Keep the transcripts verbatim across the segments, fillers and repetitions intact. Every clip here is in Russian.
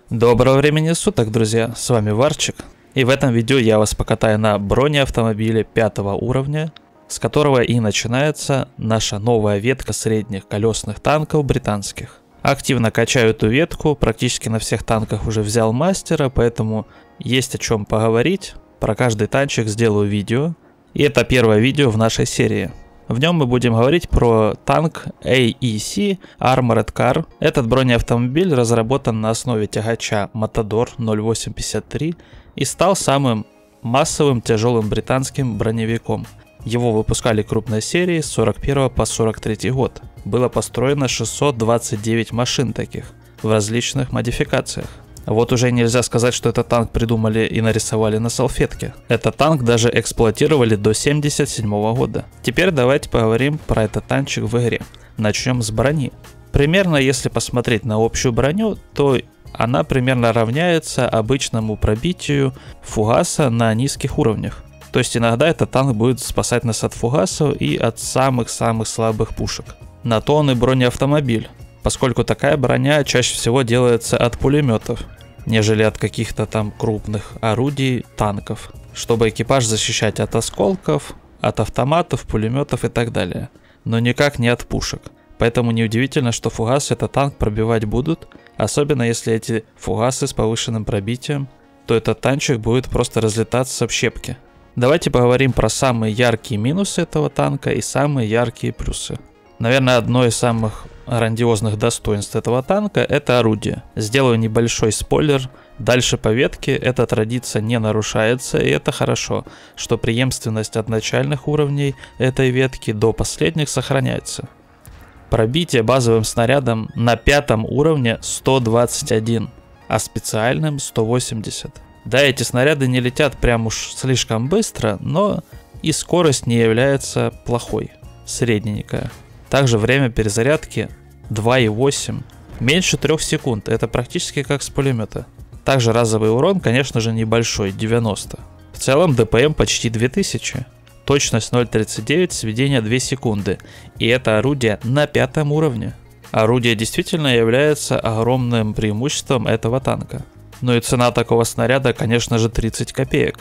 Доброго времени суток, друзья, с вами Варчик, и в этом видео я вас покатаю на бронеавтомобиле пятого уровня, с которого и начинается наша новая ветка средних колесных танков британских. Активно качаю эту ветку, практически на всех танках уже взял мастера, поэтому есть о чем поговорить, про каждый танчик сделаю видео, и это первое видео в нашей серии. В нем мы будем говорить про танк эй и си Armored Car. Этот бронеавтомобиль разработан на основе тягача Matador ноль восемь пятьдесят три и стал самым массовым тяжелым британским броневиком. Его выпускали крупной серии с сорок первого по сорок третий год. Было построено шестьсот двадцать девять машин таких в различных модификациях. Вот уже нельзя сказать, что этот танк придумали и нарисовали на салфетке. Этот танк даже эксплуатировали до семьдесят седьмого года. Теперь давайте поговорим про этот танчик в игре. Начнем с брони. Примерно, если посмотреть на общую броню, то она примерно равняется обычному пробитию фугаса на низких уровнях. То есть иногда этот танк будет спасать нас от фугасов и от самых-самых слабых пушек. На то он и бронеавтомобиль, поскольку такая броня чаще всего делается от пулеметов, нежели от каких-то там крупных орудий, танков, чтобы экипаж защищать от осколков, от автоматов, пулеметов и так далее, но никак не от пушек. Поэтому неудивительно, что фугасы этот танк пробивать будут, особенно если эти фугасы с повышенным пробитием, то этот танчик будет просто разлетаться в щепки. Давайте поговорим про самые яркие минусы этого танка и самые яркие плюсы. Наверное, одно из самых грандиозных достоинств этого танка — это орудие. Сделаю небольшой спойлер. Дальше по ветке эта традиция не нарушается, и это хорошо, что преемственность от начальных уровней этой ветки до последних сохраняется. Пробитие базовым снарядом на пятом уровне сто двадцать один, а специальным сто восемьдесят. Да, эти снаряды не летят прям уж слишком быстро, но и скорость не является плохой, средненькая. Также время перезарядки два и восемь, меньше трех секунд, это практически как с пулемета. Также разовый урон, конечно же, небольшой, девяносто. В целом дэ пэ эм почти две тысячи, точность ноль тридцать девять, сведение две секунды, и это орудие на пятом уровне. Орудие действительно является огромным преимуществом этого танка. Ну и цена такого снаряда, конечно же, тридцать копеек.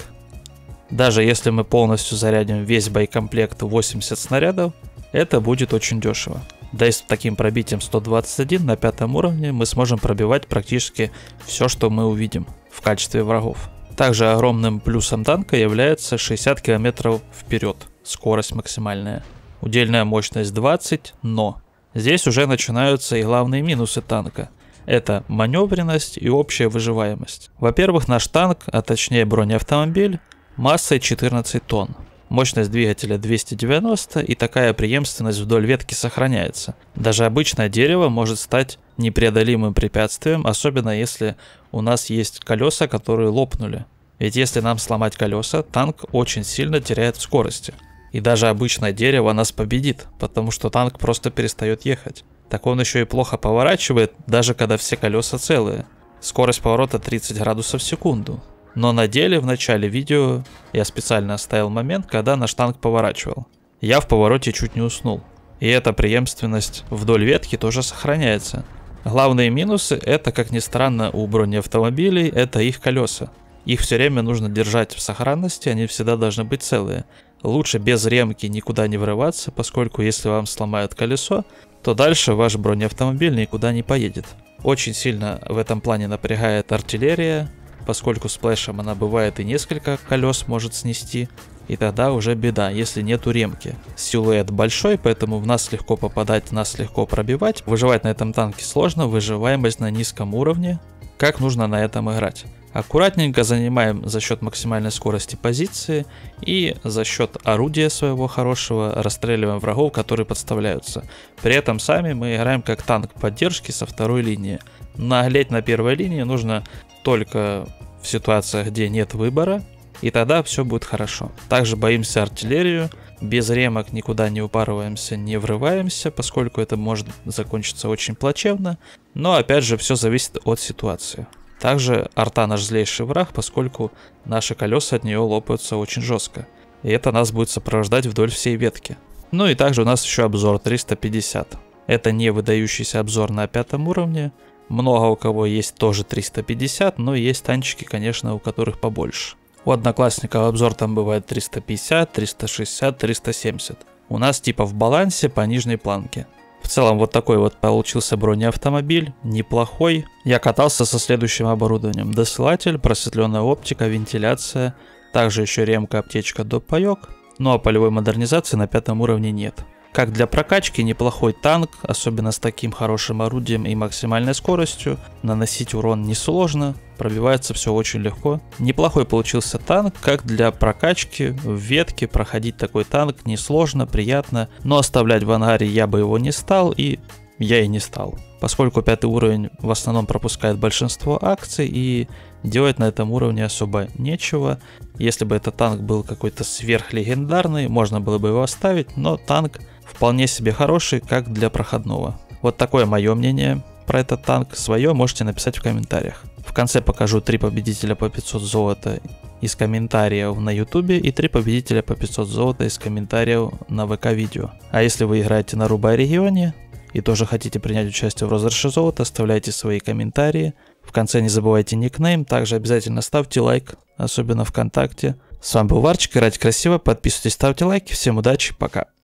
Даже если мы полностью зарядим весь боекомплект восемьдесят снарядов, это будет очень дешево. Да и с таким пробитием сто двадцать один на пятом уровне мы сможем пробивать практически все, что мы увидим в качестве врагов. Также огромным плюсом танка является шестьдесят километров вперед, скорость максимальная. Удельная мощность двадцать, но здесь уже начинаются и главные минусы танка. Это маневренность и общая выживаемость. Во-первых, наш танк, а точнее бронеавтомобиль, массой четырнадцать тонн. Мощность двигателя двести девяносто, и такая преемственность вдоль ветки сохраняется. Даже обычное дерево может стать непреодолимым препятствием, особенно если у нас есть колеса, которые лопнули. Ведь если нам сломать колеса, танк очень сильно теряет в скорости. И даже обычное дерево нас победит, потому что танк просто перестает ехать. Так он еще и плохо поворачивает, даже когда все колеса целые. Скорость поворота тридцать градусов в секунду. Но на деле в начале видео я специально оставил момент, когда наш танк поворачивал. Я в повороте чуть не уснул. И эта преемственность вдоль ветки тоже сохраняется. Главные минусы — это, как ни странно, у бронеавтомобилей — это их колеса. Их все время нужно держать в сохранности, они всегда должны быть целые. Лучше без ремки никуда не врываться, поскольку если вам сломают колесо, то дальше ваш бронеавтомобиль никуда не поедет. Очень сильно в этом плане напрягает артиллерия, поскольку сплэшем она бывает и несколько колес может снести, и тогда уже беда, если нету ремки. Силуэт большой, поэтому в нас легко попадать, нас легко пробивать. Выживать на этом танке сложно, выживаемость на низком уровне. Как нужно на этом играть? Аккуратненько занимаем за счет максимальной скорости позиции и за счет орудия своего хорошего расстреливаем врагов, которые подставляются. При этом сами мы играем как танк поддержки со второй линии. Наглеть на первой линии нужно только в ситуациях, где нет выбора, и тогда все будет хорошо. Также боимся артиллерию, без ремок никуда не упарываемся, не врываемся, поскольку это может закончиться очень плачевно, но опять же все зависит от ситуации. Также арта наш злейший враг, поскольку наши колеса от нее лопаются очень жестко, и это нас будет сопровождать вдоль всей ветки. Ну и также у нас еще обзор триста пятьдесят. Это не выдающийся обзор на пятом уровне, Много у кого есть тоже триста пятьдесят, но есть танчики, конечно, у которых побольше. У одноклассников обзор там бывает триста пятьдесят, триста шестьдесят, триста семьдесят. У нас типа в балансе по нижней планке. В целом вот такой вот получился бронеавтомобиль, неплохой. Я катался со следующим оборудованием. Досылатель, просветленная оптика, вентиляция, также еще ремка, аптечка, доп-паёк. Ну а полевой модернизации на пятом уровне нет. Как для прокачки неплохой танк, особенно с таким хорошим орудием и максимальной скоростью. Наносить урон несложно, пробивается все очень легко. Неплохой получился танк, как для прокачки в ветке проходить такой танк несложно, приятно. Но оставлять в ангаре я бы его не стал, и я и не стал. Поскольку пятый уровень в основном пропускает большинство акций и делать на этом уровне особо нечего. Если бы этот танк был какой-то сверхлегендарный, можно было бы его оставить, но танк вполне себе хороший, как для проходного. Вот такое мое мнение про этот танк. Свое можете написать в комментариях. В конце покажу три победителя по пятьсот золота из комментариев на ютубе и три победителя по пятьсот золота из комментариев на вэ ка видео. А если вы играете на Рубай регионе и тоже хотите принять участие в розыгрыше золота, оставляйте свои комментарии. В конце не забывайте никнейм, также обязательно ставьте лайк, особенно ВКонтакте. С вами был Варчик, играйте красиво, подписывайтесь, ставьте лайки, всем удачи, пока.